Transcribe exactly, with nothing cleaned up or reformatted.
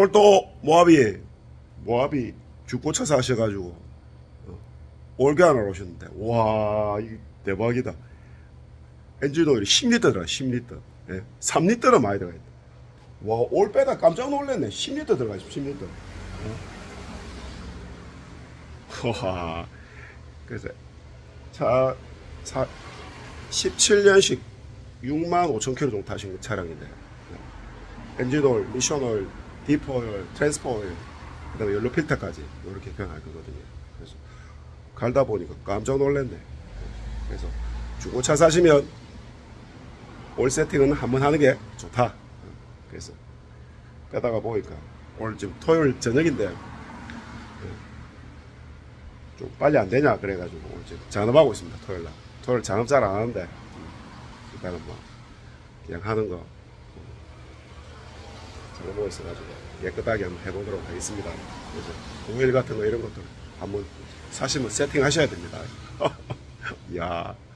오늘 또 모하비 모하비 중고차 사셔가지고 어, 올게 하나 오셨는데 와 이 대박이다. 엔진 오일이 십 리터 들어가. 십 리터. 예, 삼 리터는 많이 들어가 있다. 와, 올 빼다 깜짝 놀랐네. 십 리터 들어가 있어. 십 리터. 어? 와. 그래서 차, 차 십칠 년식 육만 오천 킬로미터 정도 타신 차량인데 엔진 오일, 미션 오일, 디프 오일, 트랜스퍼 오일, 그 다음에 연료 필터까지 이렇게 교환할 거거든요. 그래서 갈다 보니까 깜짝 놀랐네. 그래서 중고차 사시면 올 세팅은 한번 하는 게 좋다. 그래서 빼다가 보니까 오늘 지금 토요일 저녁인데 좀 빨리 안 되냐 그래가지고 오늘 지금 잔업하고 있습니다. 토요일 날. 토요일 잔업 잘 안 하는데 일단은 뭐 그냥 하는 거 잔업하고 있어가지고 깨끗하게 한번 해보도록 하겠습니다. 그래서 오일 같은 거 이런 것들 한번 사시면 세팅 하셔야 됩니다. 이야.